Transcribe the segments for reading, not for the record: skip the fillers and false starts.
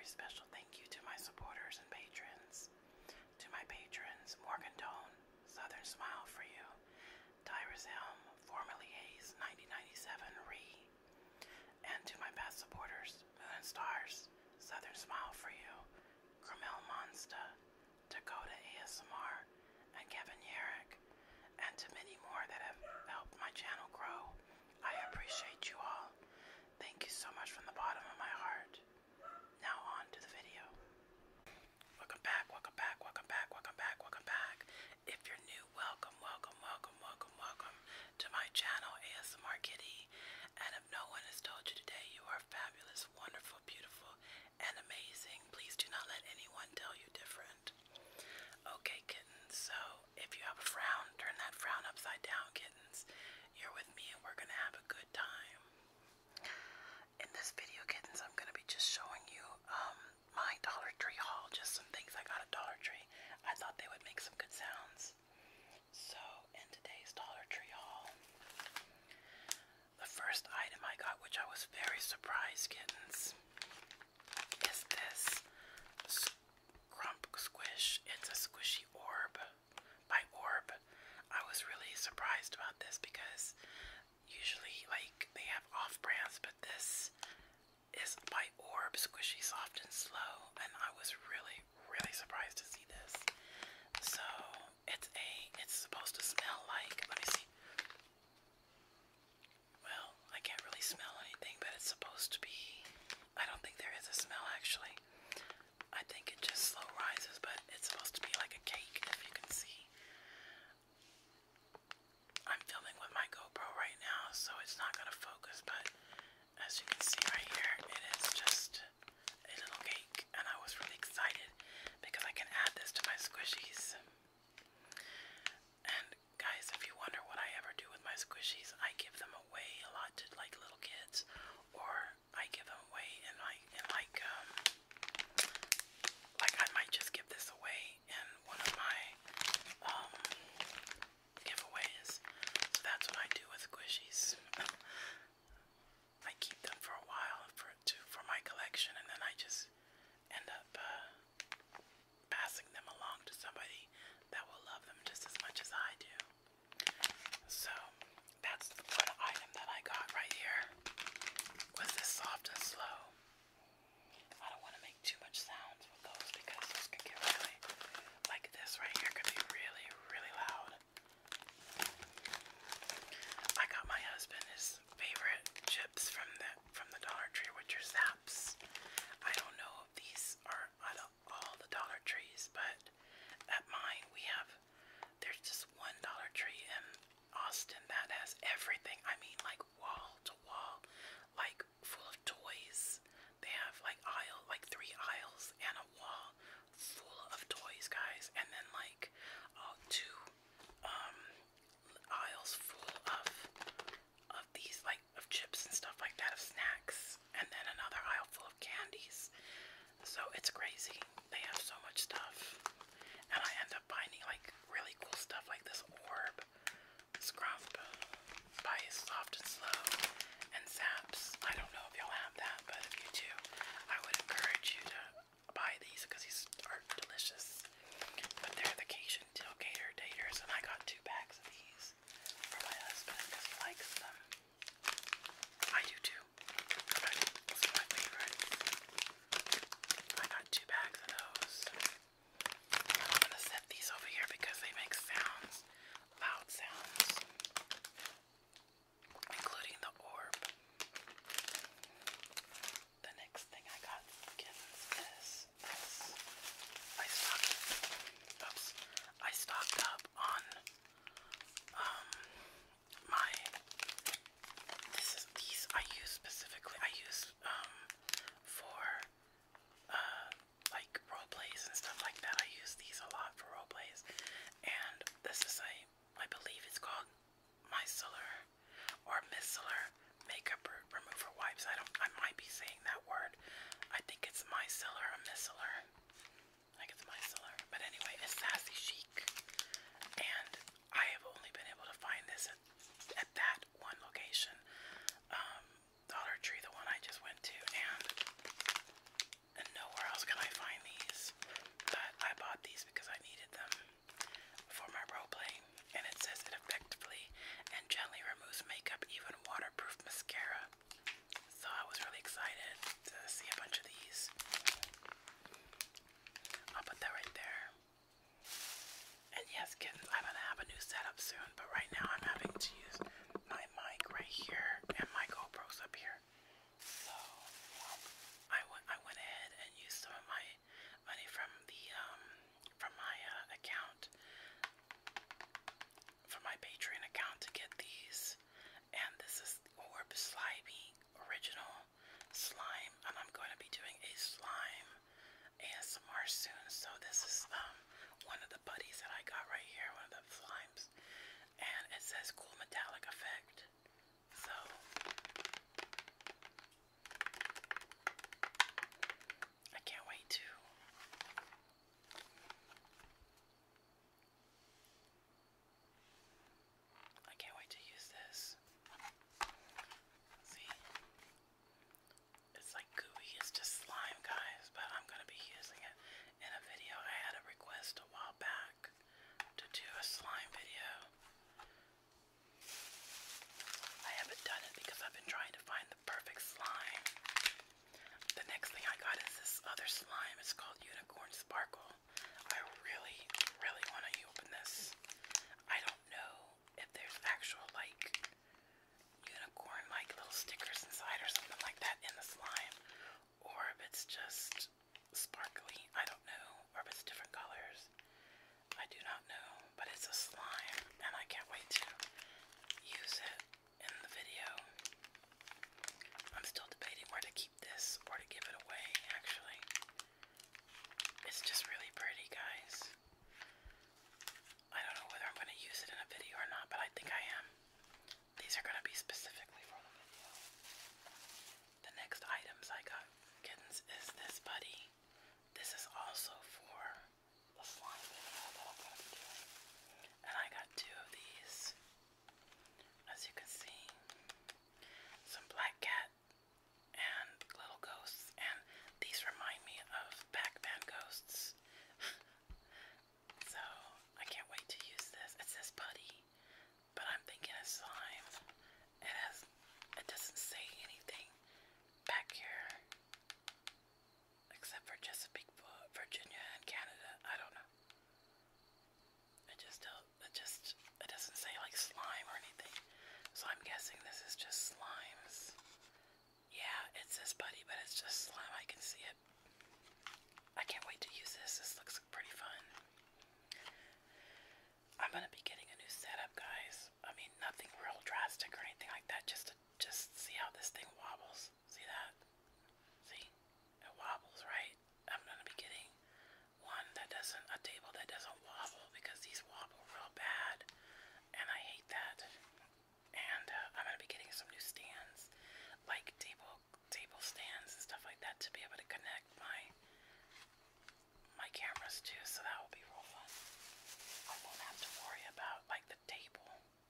very special thank you to my supporters and patrons. To my patrons, Morgan Tone, Southern Smile for You, Tyrus Helm, formerly Hayes 9097 Ree, and to my past supporters, Moon and Stars, Southern Smile for You, Gramel Monsta, Dakota ASMR, and Kevin Yarrick, and to many more that have helped my channel grow. I appreciate you all. Thank you so much from the bottom of my heart. Now on to the video. Welcome back, welcome back, welcome back, welcome back, welcome back. If you're new, welcome, welcome, welcome, welcome, welcome to my channel, ASMR Kitty. And if no one has told you today, you are fabulous, wonderful, beautiful, and amazing. Please do not let anyone tell you different. Okay, kittens, so if you have a frown, turn that frown upside down, kittens. You're with me and we're gonna have a good time. In this video, kittens, I'm gonna be just showing you my Dollar Tree haul, just some things I got at Dollar Tree. I thought they would make some good sounds. So, in today's Dollar Tree haul, the first item I got, which I was very surprised, kittens, is this Crump Squish. It's a squishy orb by Orb. I was really surprised about this because usually, like, they have off-brands, but this is by Orb, squishy, soft, and slow, and I was really, really surprised to see this. So, it's supposed to smell like, let me see. Well, I can't really smell anything, but it's supposed to be, I don't think there is a smell actually. I think it just slow rises, but it's supposed to be like a cake, if you can see. I'm filming with my GoPro right now, so it's not going to focus, but as you can see right here, it is just a little cake, and I was really excited because I can add this to my squishies. And guys, if you wonder what I ever do with my squishies, I give them away a lot to like little kids, or I give them away in like I might just give this away in one of my giveaways. So that's what I do with squishies. I keep them for a while for my collection, and then I just end up passing them along to somebody that will love them just as much as I do. So that's the one item that I got right here, was this Soft and Slow. I don't want to make too much sounds with those because those can get really, like this right here could be really, really loud. I got my husband his favorite chips from the Dollar Tree, which are Zaps. I don't know if these are at all the Dollar Trees, but at mine there's just one Dollar Tree in Austin that has everything. I mean, like wall to wall, like full of toys. They have like three aisles and a wall full of toys, guys, and then like two aisles full of these of chips and stuff like that, of snacks, and then another aisle full of candies. So it's crazy. They have so much stuff, and I end up finding like really cool stuff like this Orb Scrump by Soft and Slow, and Zaps. I don't know if y'all have that, but if you do, I would encourage you to buy these because these are delicious. But they're the Cajun Tailgater Daters, and I got 2 bags of these for my husband because he likes them. I do too, but those are my favorites. I got 2 bags of those. I'm gonna set these over here because they make sounds, loud sounds, including the Orb. be specifically for the video. The next items I got, kittens, is this buddy. This is also for the slime video that I'm going to be doing. And I got two of these. As you can see, some black cat and little ghosts. And these remind me of Pac-Man ghosts. So I can't wait to use this. It says putty, but I'm thinking it's slime. It doesn't say anything back here except for Chesapeake, Virginia, and Canada. I don't know. It doesn't say like slime or anything. So I'm guessing this is just slimes. Yeah, it says putty, but it's just slime. I can see it. I can't wait to use this. This looks pretty fun. I'm gonna be getting a new setup, guys. I mean, nothing real drastic or anything like that. Just see how this thing wobbles. See that? See? It wobbles, right? I'm gonna be getting a table that doesn't wobble, because these wobble real bad, and I hate that. And I'm gonna be getting some new stands, like table stands and stuff like that, to be able to connect my cameras to. So that will be real fun. I won't have to worry about like the table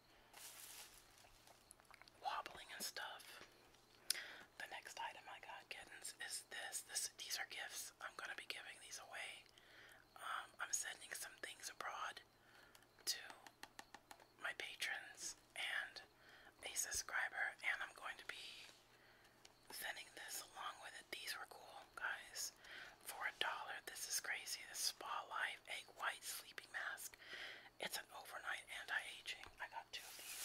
wobbling and stuff. The next item I got, kittens, is this. These are gifts. I'm gonna be giving these away. I'm sending some things abroad to my patrons and a subscriber, and I'm going to be sending this along with it. These were cool, guys. For $1, this is crazy. The Spa Life Egg White Sleeping Mask. It's an overnight anti-aging. I got two of these.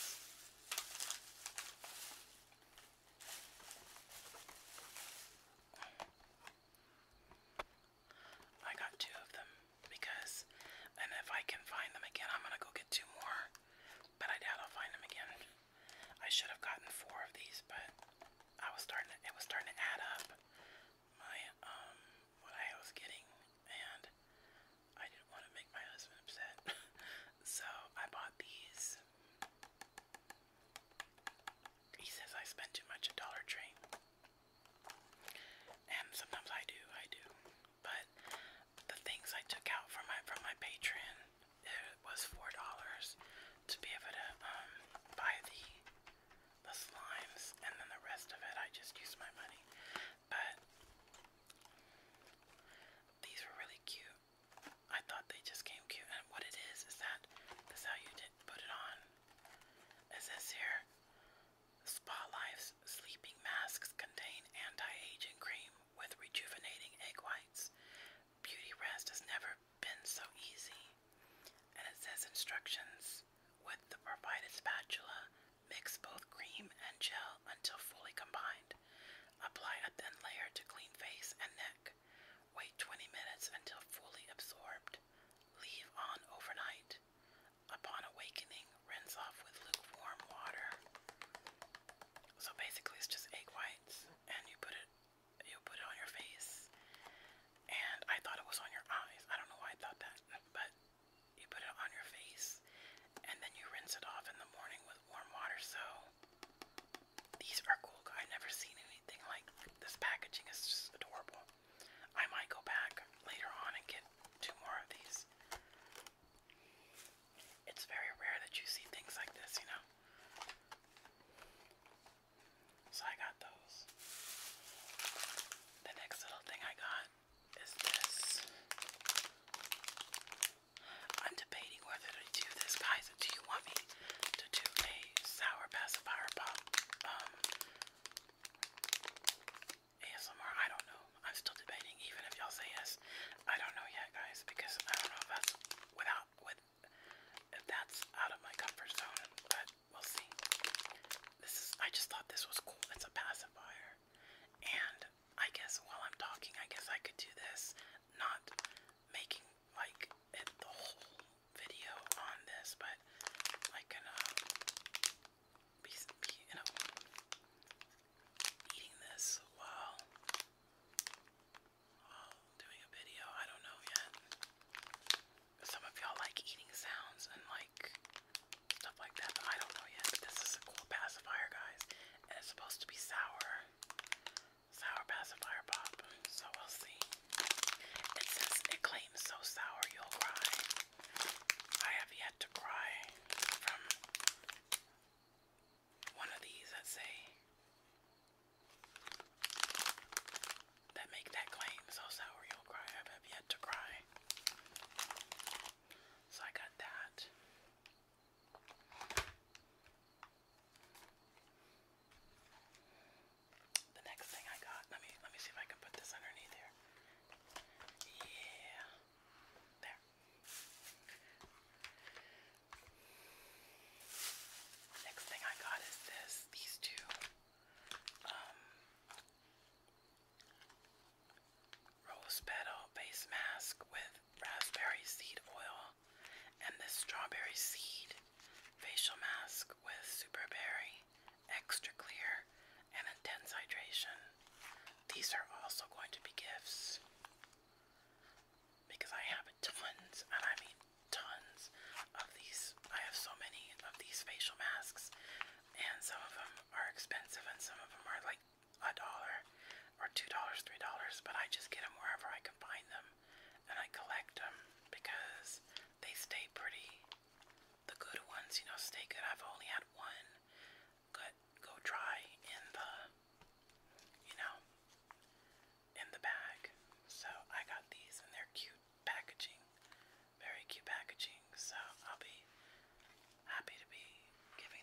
I got two of them because, and if I can find them again, I'm gonna go get two more, but I doubt I'll find them again. I should have gotten 4 of these, but it was starting to add up my what I was getting, and I didn't want to make my husband upset. So I bought these. He says I spend too much at Dollar Tree, and sometimes I do. But the things I took out from my Patreon, it was $4 to be able to buy the slimes, and then the rest of it I just used my money. But these were really cute. I thought they just came cute, and what it is that this is how you put it on. It says here, Spa Life's sleeping masks contain anti-aging cream with rejuvenating egg whites. Beauty rest has never been so easy. And it says instructions. With the provided spatula, mix both cream and gel until fully combined. Apply a thin layer to clean face and neck. Wait 20 minutes until fully absorbed. Leave on overnight. Upon awakening, rinse off with lukewarm water. So basically it's just egg whites, and you put it on your face. And I thought it was on your eyes. I don't know why I thought that, but you put it on your face, and then you rinse it off in the morning with warm water. So these are cool. I've never seen anything like this. Packaging is just adorable. I might go back later on and get 2 more of these. It's very rare that you facial masks, and some of them are expensive and some of them are like $1 or $2, $3, but I just get them wherever I can find them, and I collect them because they stay pretty. The good ones, stay good. I've only had one go dry in the, in the bag. So I got these and they're cute packaging, very cute packaging. So I'll be happy to be giving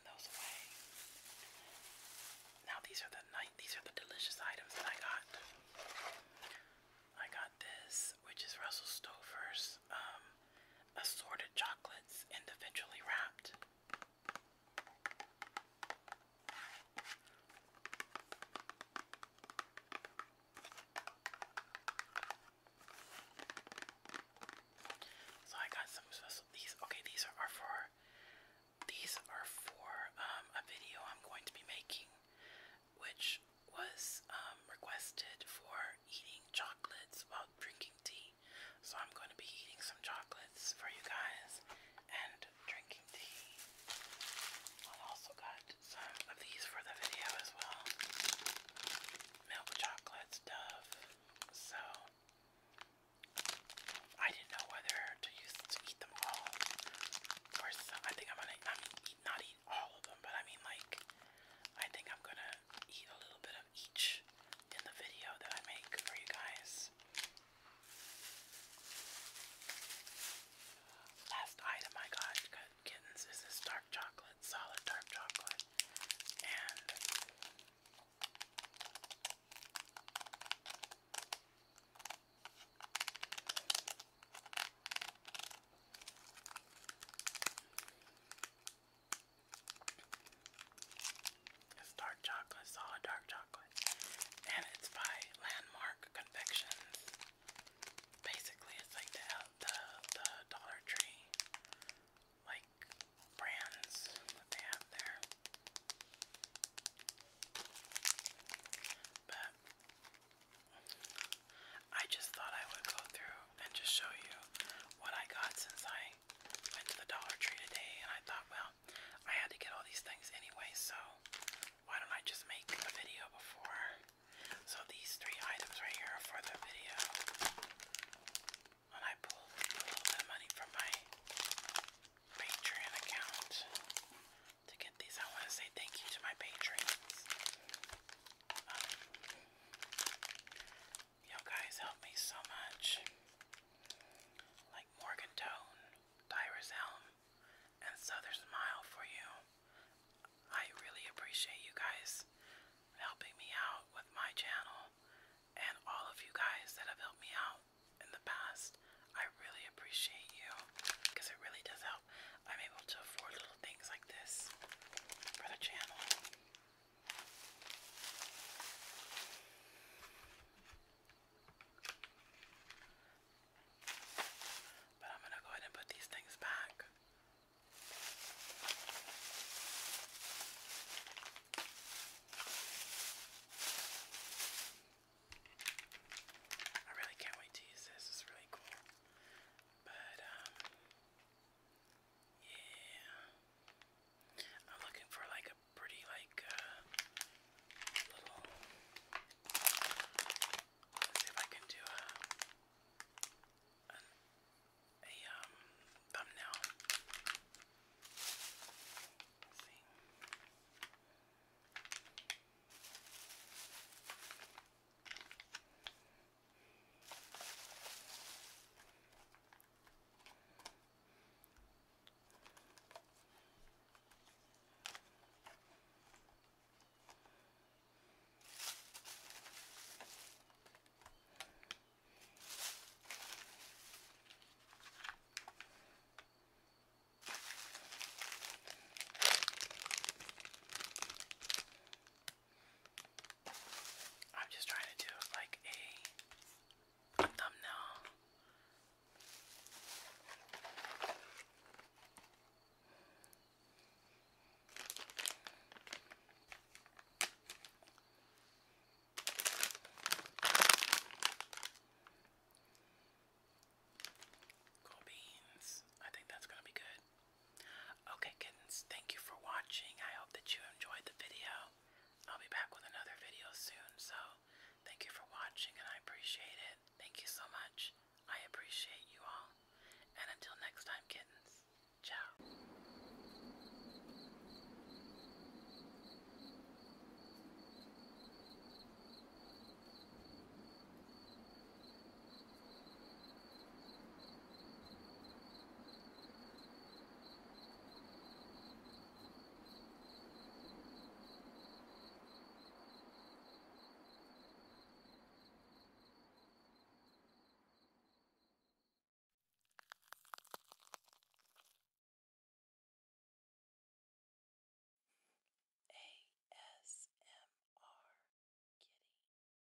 back with another video soon. So thank you for watching, and I appreciate it. Thank you so much. I appreciate you all. And until next time, kittens. Ciao.